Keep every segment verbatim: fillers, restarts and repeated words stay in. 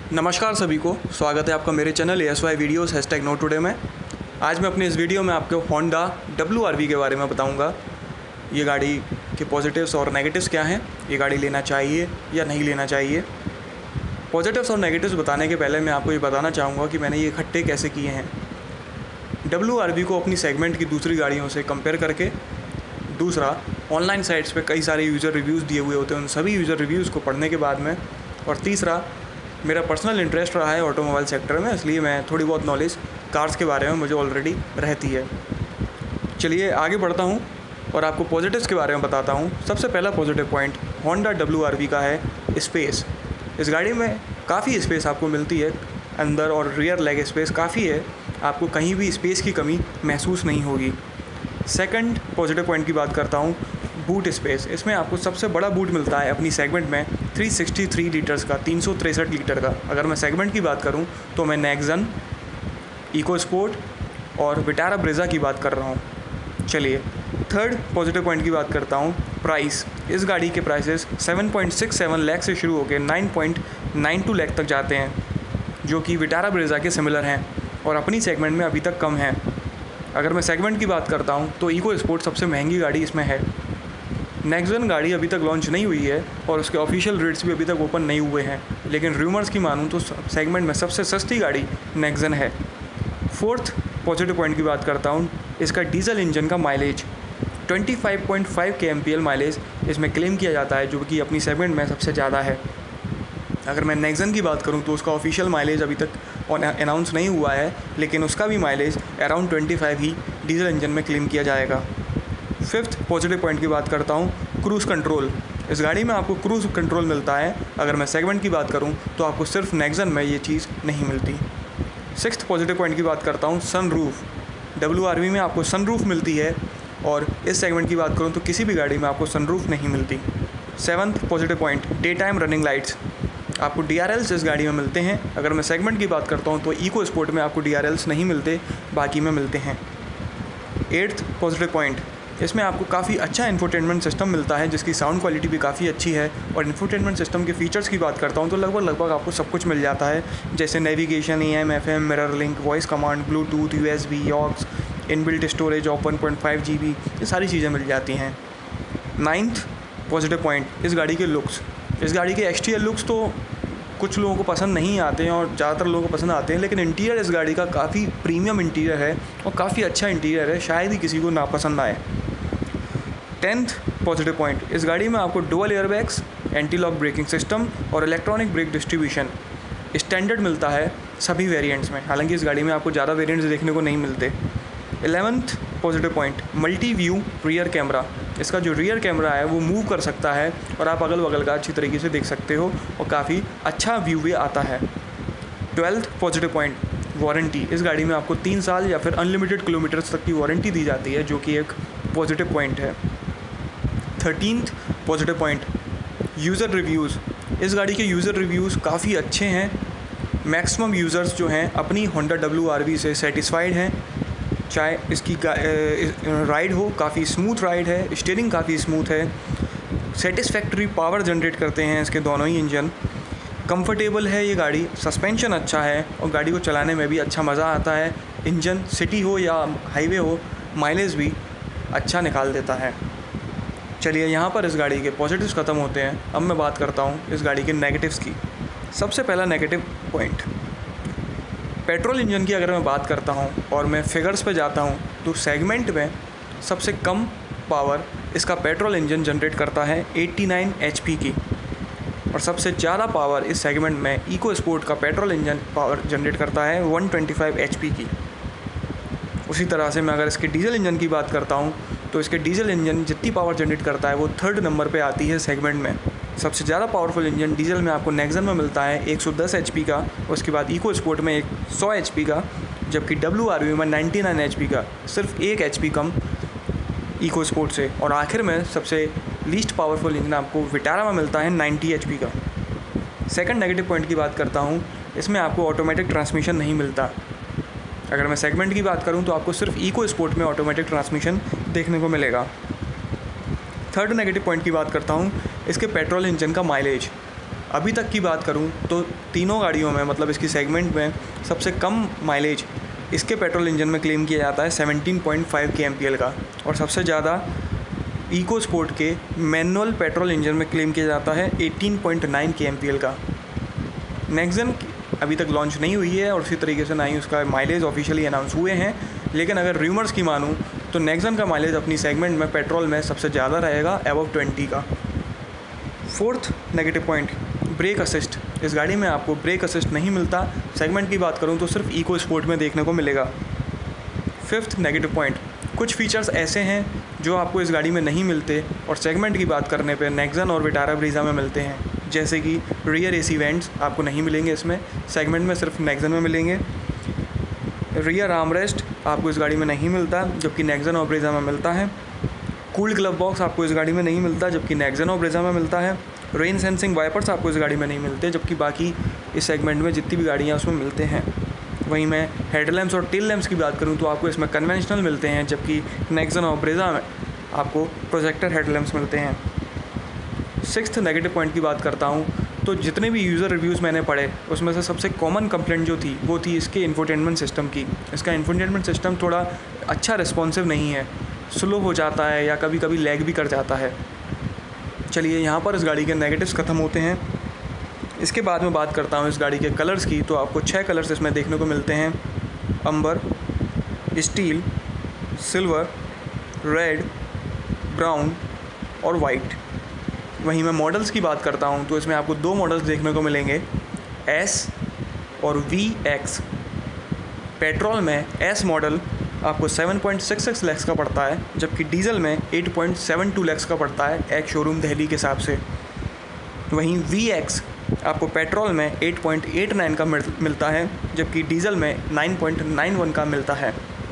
नमस्कार सभी को, स्वागत है आपका मेरे channel S Y videos hashtag no today में। आज मैं अपने इस वीडियो में आपको होंडा डब्ल्यू आर वी के बारे में बताऊंगा। ये गाड़ी के पॉजिटिव्स और नेगेटिव्स क्या हैं, ये गाड़ी लेना चाहिए या नहीं लेना चाहिए। पॉजिटिव्स और नेगेटिव्स बताने के पहले मैं आपको ये बताना चाहूँगा कि मैंने ये इकट्ठे कैसे किए हैं। डब्ल्यू आर वी को अपनी सेगमेंट की दूसरी गाड़ियों से कंपेयर करके, दूसरा ऑनलाइन साइट्स पे कई सारे यूज़र रिव्यूज़ दिए हुए होते हैं, उन सभी यूज़र रिव्यूज़ को पढ़ने के बाद में, और तीसरा मेरा पर्सनल इंटरेस्ट रहा है ऑटोमोबाइल सेक्टर में, इसलिए मैं थोड़ी बहुत नॉलेज कार्स के बारे में मुझे ऑलरेडी रहती है। चलिए आगे बढ़ता हूँ और आपको पॉजिटिव्स के बारे में बताता हूँ। सबसे पहला positive point Honda W R V का है स्पेस। इस गाड़ी में काफ़ी स्पेस आपको मिलती है, अंदर और रियर लेग स्पेस काफ़ी है, आपको कहीं भी स्पेस की कमी महसूस नहीं होगी। सेकंड पॉजिटिव पॉइंट की बात करता हूँ, बूट स्पेस। इसमें आपको सबसे बड़ा बूट मिलता है अपनी सेगमेंट में तीन सौ तिरसठ लीटर्स का, तीन सौ तिरसठ लीटर का। अगर मैं सेगमेंट की बात करूं तो मैं नेक्सन, इको स्पोर्ट और विटारा ब्रेजा की बात कर रहा हूं। चलिए थर्ड पॉजिटिव पॉइंट की बात करता हूं, प्राइस। इस गाड़ी के प्राइसेस सात पॉइंट छह सात लाख से शुरू होकर नौ पॉइंट नौ दो लाख तक जाते हैं, जो कि विटारा ब्रेजा के सिमिलर हैं और अपनी सेगमेंट में अभी तक कम है। अगर मैं सेगमेंट की बात करता हूं तो इको स्पोर्ट सबसे महंगी गाड़ी इसमें है। नेक्सन गाड़ी अभी तक लॉन्च नहीं हुई है और उसके ऑफिशियल रेट्स भी अभी तक ओपन नहीं हुए हैं, लेकिन रूमर्स की मानूं तो सेगमेंट में सबसे सस्ती गाड़ी नेक्सन है। फोर्थ पॉजिटिव पॉइंट की बात करता हूँ, इसका डीजल इंजन का माइलेज पच्चीस पॉइंट पाँच K M P L mileage इसमें क्लेम किया जाता है, जो कि अपनी सेगमेंट में सबसे ज़्यादा है। अगर मैं नेक्सन की बात करूं तो उसका ऑफिशियल माइलेज अभी तक अनाउंस नहीं हुआ है, लेकिन उसका भी माइलेज अराउंड पच्चीस ही डीजल इंजन में क्लेम किया जाएगा। फिफ्थ पॉजिटिव पॉइंट की बात करता हूँ, क्रूज़ कंट्रोल। इस गाड़ी में आपको क्रूज़ कंट्रोल मिलता है। अगर मैं सेगमेंट की बात करूँ तो आपको सिर्फ नेक्सन में ये चीज़ नहीं मिलती। सिक्स्थ पॉजिटिव पॉइंट की बात करता हूँ, सनरूफ। डब्ल्यू आर वी में आपको सनरूफ मिलती है और इस सेगमेंट की बात करूँ तो किसी भी गाड़ी में आपको सनरूफ नहीं मिलती। Seventh positive point, day time running lights. आपको डी आर एल्स इस गाड़ी में मिलते हैं। अगर मैं सेगमेंट की बात करता हूँ तो इको स्पोर्ट में आपको डी आर एल्स नहीं मिलते, बाकी में मिलते हैं। एट्थ पॉजिटिव पॉइंट, इसमें आपको काफ़ी अच्छा इंफोटेनमेंट सिस्टम मिलता है, जिसकी साउंड क्वालिटी भी काफ़ी अच्छी है। और इंफोटेनमेंट सिस्टम के फीचर्स की बात करता हूँ तो लगभग लगभग आपको सब कुछ मिल जाता है, जैसे navigation, A M, F M, mirror link, voice command, Bluetooth, U S B, aux, inbuilt storage of one point five G B, ये सारी चीज़ें मिल जाती हैं। नाइन्थ पॉजिटिव पॉइंट, इस गाड़ी के लुक्स। इस गाड़ी के एक्सटीरियर लुक्स तो कुछ लोगों को पसंद नहीं आते हैं और ज़्यादातर लोगों को पसंद आते हैं, लेकिन इंटीरियर इस गाड़ी का काफ़ी प्रीमियम इंटीरियर है और काफ़ी अच्छा इंटीरियर है, शायद ही किसी को नापसंद आए। टेंथ पॉजिटिव पॉइंट, इस गाड़ी में आपको dual airbags, anti lock braking system और इलेक्ट्रॉनिक ब्रेक डिस्ट्रीब्यूशन स्टैंडर्ड मिलता है सभी वेरिएंट्स में। हालांकि इस गाड़ी में आपको ज़्यादा वेरिएंट्स देखने को नहीं मिलते। Eleventh positive point, multi view rear camera. इसका जो रियर कैमरा है वो मूव कर सकता है और आप अगल बगल का अच्छी तरीके से देख सकते हो और काफ़ी अच्छा व्यू भी आता है। Twelfth positive point, warranty. इस गाड़ी में आपको तीन साल या फिर अनलिमिटेड किलोमीटर्स तक की वारंटी दी जाती है, जो कि एक पॉजिटिव पॉइंट है। Thirteenth positive point, user reviews. इस गाड़ी के यूज़र रिव्यूज़ काफ़ी अच्छे हैं। मैक्सिमम यूज़र्स जो हैं अपनी होंडा डब्ल्यू आर वी से सेटिस्फाइड हैं। चाहे इसकी राइड हो, काफ़ी स्मूथ राइड है, स्टीयरिंग काफ़ी स्मूथ है, सेटिस्फैक्टरी पावर जनरेट करते हैं इसके दोनों ही इंजन। कंफर्टेबल है ये गाड़ी, सस्पेंशन अच्छा है और गाड़ी को चलाने में भी अच्छा मज़ा आता है। इंजन सिटी हो या हाईवे हो, माइलेज भी अच्छा निकाल देता है। चलिए यहाँ पर इस गाड़ी के पॉजिटिव्स ख़त्म होते हैं। अब मैं बात करता हूँ इस गाड़ी के नेगेटिव्स की। सबसे पहला नेगेटिव पॉइंट, पेट्रोल इंजन की अगर मैं बात करता हूँ और मैं फिगर्स पे जाता हूँ तो सेगमेंट में सबसे कम पावर इसका पेट्रोल इंजन जनरेट करता है नवासी एच पी की, और सबसे ज़्यादा पावर इस सेगमेंट में इको स्पोर्ट का पेट्रोल इंजन पावर जनरेट करता है एक सौ पच्चीस एच पी की। उसी तरह से मैं अगर इसके डीजल इंजन की बात करता हूँ तो इसके डीजल इंजन जितनी पावर जनरेट करता है वो थर्ड नंबर पे आती है सेगमेंट में। सबसे ज़्यादा पावरफुल इंजन डीजल में आपको नेक्सन में मिलता है एक सौ दस एच पी का, उसके बाद इको स्पोर्ट में एक सौ एच पी का, जबकि डब्ल्यू आर वी में निन्यानवे एच पी का, सिर्फ एक एच पी कम इको स्पोर्ट से। और आखिर में सबसे लीस्ट पावरफुल इंजन आपको विटारा में मिलता है नब्बे एच पी का। सेकंड नेगेटिव पॉइंट की बात करता हूँ, इसमें आपको ऑटोमेटिक ट्रांसमिशन नहीं मिलता। अगर मैं सेगमेंट की बात करूँ तो आपको सिर्फ इको स्पोर्ट में ऑटोमेटिक ट्रांसमिशन देखने को मिलेगा। थर्ड नेगेटिव पॉइंट की बात करता हूँ, इसके पेट्रोल इंजन का माइलेज। अभी तक की बात करूं तो तीनों गाड़ियों में, मतलब इसकी सेगमेंट में, सबसे कम माइलेज इसके पेट्रोल इंजन में क्लेम किया जाता है seventeen point five K M P L का, और सबसे ज़्यादा इको स्पोर्ट के मैनुअल पेट्रोल इंजन में क्लेम किया जाता है eighteen point nine K M P L का। नेक्सन अभी तक लॉन्च नहीं हुई है और उसी तरीके से ना ही उसका माइलेज ऑफिशियली अनाउंस हुए हैं, लेकिन अगर रूमर्स की मानूं तो नेक्सन का माइलेज अपनी सेगमेंट में पेट्रोल में सबसे ज़्यादा रहेगा, अबव ट्वेंटी का। Fourth negative point, brake assist. इस गाड़ी में आपको ब्रेक असिस्ट नहीं मिलता। सेगमेंट की बात करूं तो सिर्फ इको स्पोर्ट में देखने को मिलेगा। फिफ्थ नेगेटिव पॉइंट, कुछ फीचर्स ऐसे हैं जो आपको इस गाड़ी में नहीं मिलते और सेगमेंट की बात करने पे नेक्सन और विटारा ब्रीजा में मिलते हैं, जैसे कि रियर एसी वेंट्स आपको नहीं मिलेंगे इसमें, सेगमेंट में सिर्फ नेक्सन में मिलेंगे। रियर आर्मरेस्ट आपको इस गाड़ी में नहीं मिलता, जबकि नेक्सन और ब्रीजा में मिलता है। कूल्ड ग्लव बॉक्स आपको इस गाड़ी में नहीं मिलता, जबकि नेक्सन और ब्रीजा में मिलता है। रेन सेंसिंग वाइपर्स आपको इस गाड़ी में नहीं मिलते, जबकि बाकी इस सेगमेंट में जितनी भी गाड़ियाँ उसमें मिलते हैं। वहीं मैं हेडलैम्प्स और टेल लैम्प्स की बात करूं तो आपको इसमें कन्वेंशनल मिलते हैं, जबकि नेक्सन और ब्रीजा में आपको प्रोजेक्टर हेडलैम्प्स मिलते हैं। सिक्स्थ नेगेटिव पॉइंट की बात करता हूं तो जितने भी यूज़र रिव्यूज़ मैंने पढ़े उसमें से सबसे कॉमन कंप्लेंट जो थी वो थी इसके इंफोटेनमेंट सिस्टम की। इसका इंफोटेनमेंट सिस्टम थोड़ा अच्छा रिस्पॉन्सिव नहीं है, स्लो हो जाता है या कभी कभी लैग भी कर जाता है। चलिए यहाँ पर इस गाड़ी के नेगेटिव्स ख़त्म होते हैं। इसके बाद में बात करता हूँ इस गाड़ी के कलर्स की, तो आपको छः कलर्स इसमें देखने को मिलते हैं: amber, steel, silver, red, brown और वाइट। वहीं मैं मॉडल्स की बात करता हूँ तो इसमें आपको दो मॉडल्स देखने को मिलेंगे, एस और वी एक्स। पेट्रोल में एस मॉडल आपको seven point six six lakh का पड़ता है, जबकि डीजल में eight point seven two lakh का पड़ता है एक शोरूम दिल्ली के हिसाब से। वहीं वी एक्स आपको पेट्रोल में एट पॉइंट एट नाइन का मिलता है, जबकि डीजल में नाइन पॉइंट नाइन वन का मिलता है।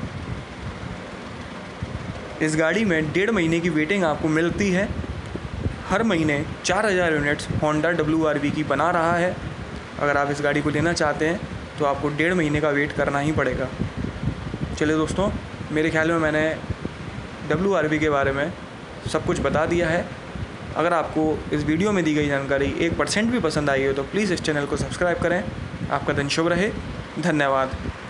इस गाड़ी में डेढ़ महीने की वेटिंग आपको मिलती है। हर महीने चार हज़ार units Honda W R V की बना रहा है। अगर आप इस गाड़ी को लेना चाहते हैं तो आपको डेढ़ महीने का वेट करना ही पड़ेगा। चलिए दोस्तों, मेरे ख्याल में मैंने डब्ल्यू आर वी के बारे में सब कुछ बता दिया है। अगर आपको इस वीडियो में दी गई जानकारी एक परसेंट भी पसंद आई हो तो प्लीज़ इस चैनल को सब्सक्राइब करें। आपका दिन शुभ रहे। धन्यवाद।